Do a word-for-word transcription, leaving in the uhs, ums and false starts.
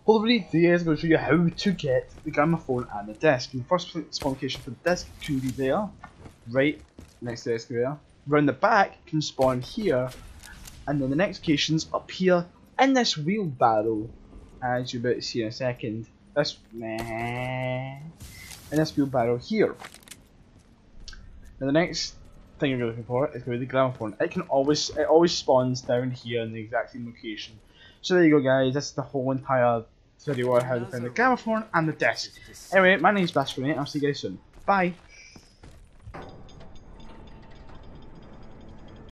Well, today is going to show you how to get the gramophone and the disc. The first spawn location for the disc can be there, right next to the excavator. Round the back can spawn here, and then the next location's up here in this wheelbarrow, as you're about to see in a second. This, in this wheelbarrow here. Now the next thing you're looking for is going to be the gramophone. It can always it always spawns down here in the exact same location. So there you go, guys. That's the whole entire video on how to find the gramophone and the disc. Anyway, my name's Bastard, mate. I'll see you guys soon. Bye.